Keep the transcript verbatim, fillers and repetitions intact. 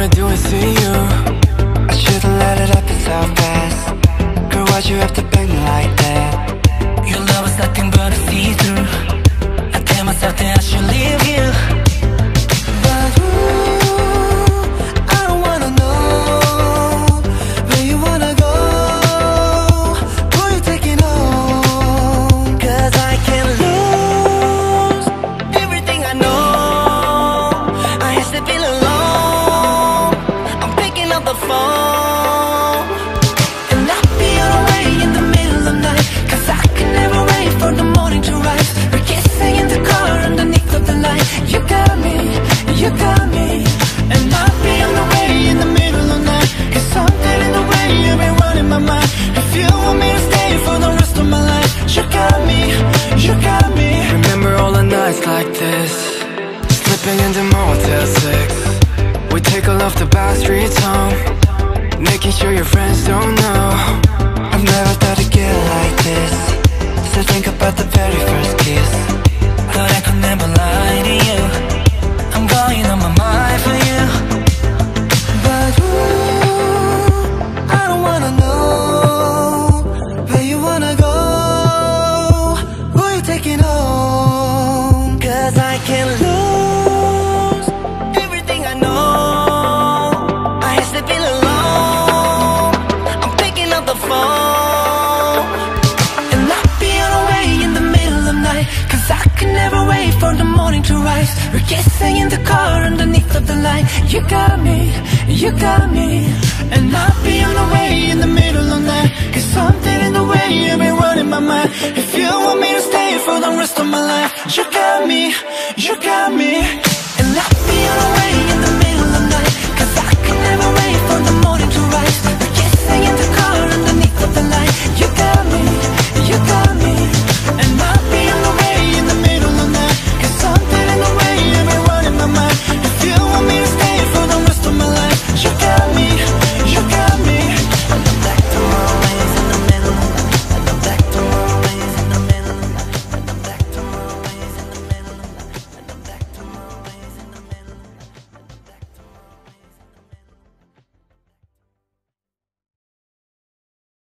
wanna do is see you. I should've let it happen so fast. Girl, why'd you have to bang me like that? Your love was nothing but a see-through. I tell myself that I should leave you, but ooh, I don't wanna know where you wanna go, who you taking home. Cause I can't lose everything I know. I ain't sleeping alone, I'm picking up the phone. And I'll be on the way in the middle of the night, cause I can never wait for the morning to rise. We're kissing in the car underneath of the light. You got me, you got me. And I'll be on the way in the middle of the night, cause something in the way you've been running my mind. If you want me to stay for the rest of my life, you got me, you got me. Remember all the nights like this, slipping into Motel six. We take all off the back streets home, making sure your friends don't know. I've never thought it'd get like this. Still think about the very first kiss. Thought I could never lie to you. I'm going on my mind for you, but ooh, I don't wanna know where you wanna go, who you taking home. Cause I can't lose everything I know. I ain't sleeping alone, I'm picking up the phone. And I'll be on the way in the middle of the night, cause I can never wait for the morning to rise. We're kissing in the car underneath of the light. You got me, you got me. And I'll be on the way in the middle of the night, cause something in the way you've been running my mind. If you want me to stay for the rest of my life, you got me, you got me.